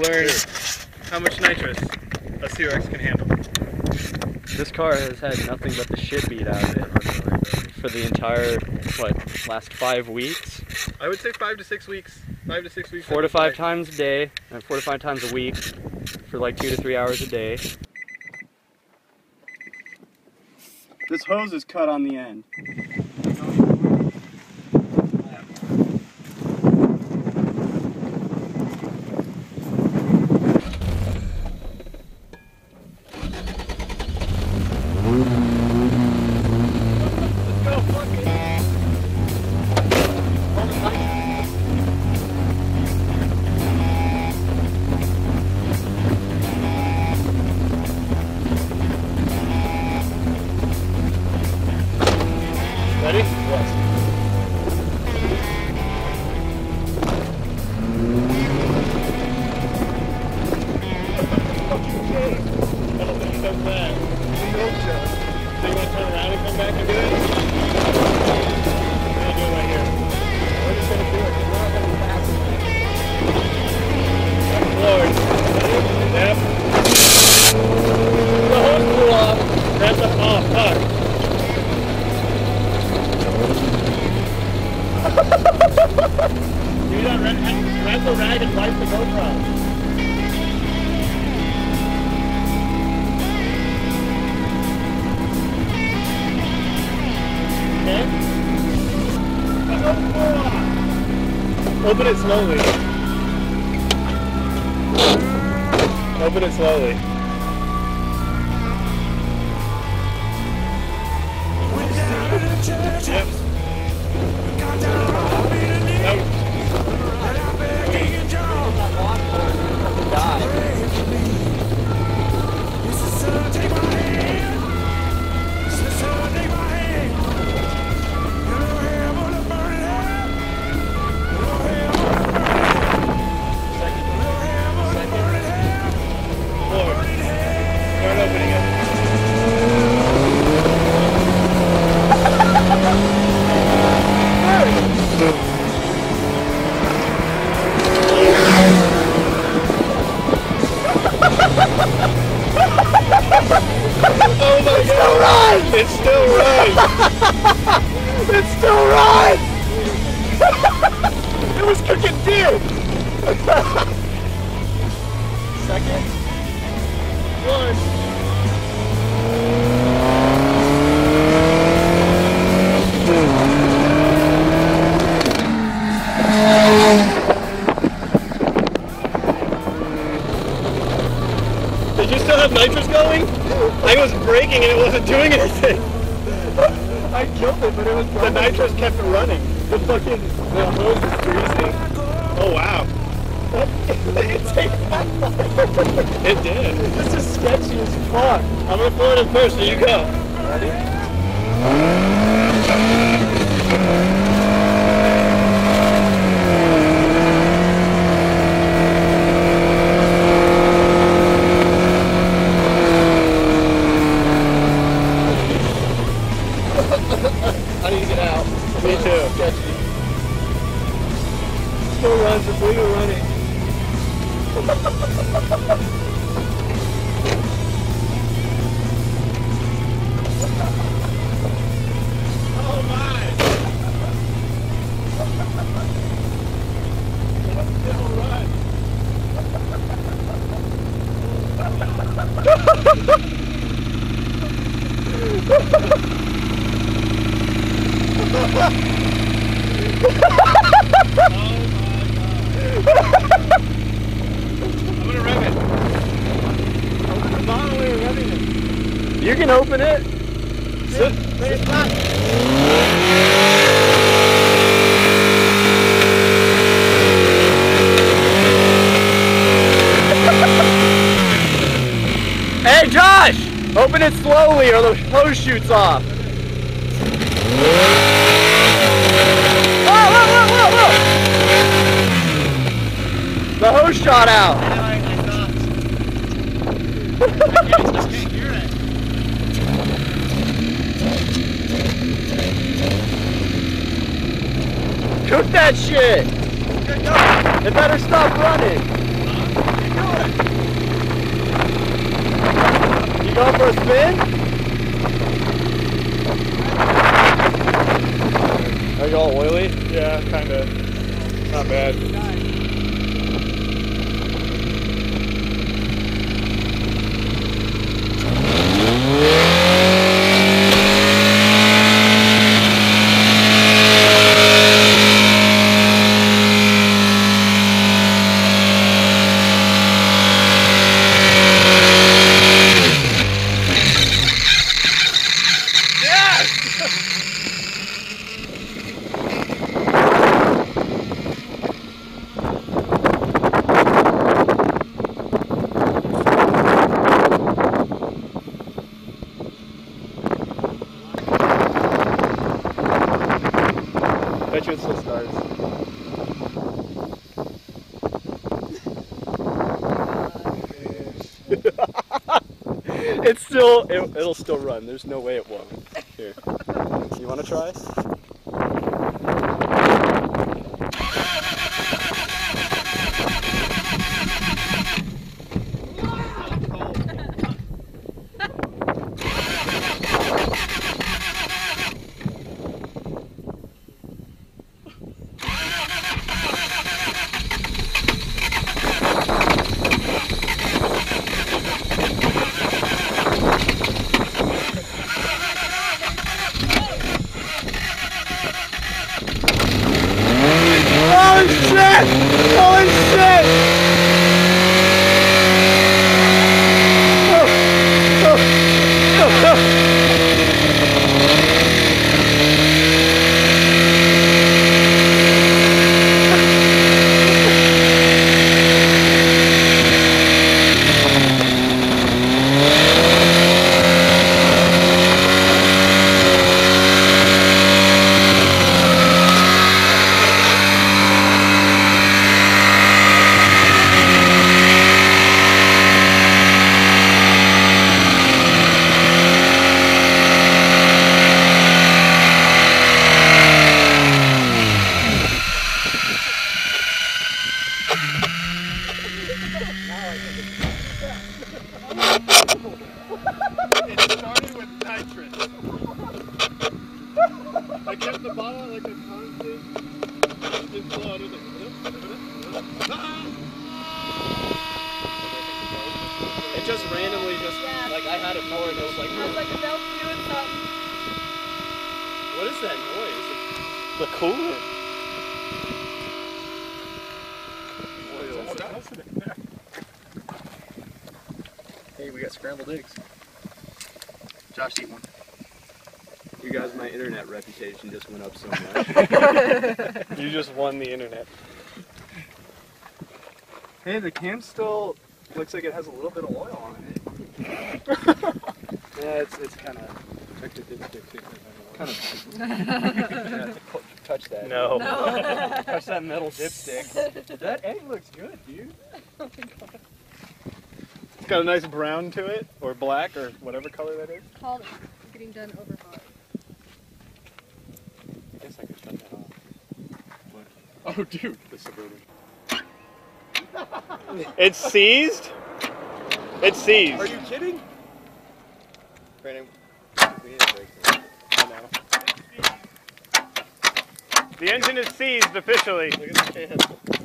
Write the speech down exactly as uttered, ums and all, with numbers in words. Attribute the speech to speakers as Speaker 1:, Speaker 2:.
Speaker 1: learn how much nitrous a C R X can handle.
Speaker 2: This car has had nothing but the shit beat out of it for the entire, what, last five weeks?
Speaker 1: I would say five to six weeks. Five to six weeks.
Speaker 2: Four to five times a day, and four to five times a week for like two to three hours a day. This hose is cut on the end. Ready? Yes. I don't think he does that. So you want to turn around and come back and do it? I'm going to do it right here. We're just going to do it because we're not going to be fast enough. Forward. Yep. The hose blew off. That's a off. Fuck. You got red, grab the rag and wipe the GoPro. Okay? Open it slowly. Open it slowly. Yep. Oh my it's God! Still runs! It's still runs! It's still runs! It was cooking deer! Second. One. Did you still have nitrous going? I was braking and it wasn't doing anything. I killed it, but it was the nitrous kept running. The fucking the hose was greasy. Oh wow. It takes that long. It did. This is sketchy as fuck. I'm gonna pull it in first, so you go. Ready? I need to get out. Me too. Sketchy. Still runs before you're running. Oh my! Still run. Oh my God. I'm gonna rev it. Open the bottle while you're revving it. You can open it. Sit. Sit. It's not. Hey Josh! Open it slowly or the hose shoots off. Whoa, whoa, whoa, whoa, whoa! The hose shot out. I know, I, I thought. I can't, I can't hear it. Cook that shit! It better stop running. You going for a spin? Are you all oily? Yeah, kinda. Not bad. Bet you it still starts. It's still, it, it'll still run. There's no way it won't. Here. You want to try? Holy shit! Holy shit! Oh. Oh. Oh. Oh. It started with nitrous. I kept the bottle like a constant. Just blow out of it. It just randomly just, yeah. Like I had it more and it was like...
Speaker 3: I was like, the belt's doing something.
Speaker 2: What is that noise? The coolant. Hey, we got scrambled eggs.
Speaker 1: Josh, eat one.
Speaker 4: You guys, my internet reputation just went up so much.
Speaker 2: You just won the internet.
Speaker 4: Hey, the can still looks like it has a little bit of oil on it.
Speaker 2: Yeah, it's it's kind of kind of
Speaker 4: Yeah, touch that.
Speaker 2: no.
Speaker 3: No.
Speaker 2: Touch that metal dipstick.
Speaker 4: That egg looks good, dude.
Speaker 3: Oh my god.
Speaker 2: It's got a nice brown to it, or black, or whatever color that is.
Speaker 3: It's called getting done overhauling.
Speaker 2: I guess I could shut that off.
Speaker 4: Oh, dude, the Suburban.
Speaker 2: It's seized? It's seized.
Speaker 4: Are you kidding?
Speaker 2: Brandon, we need a break there. I know. The engine is seized officially.
Speaker 4: Look at the can.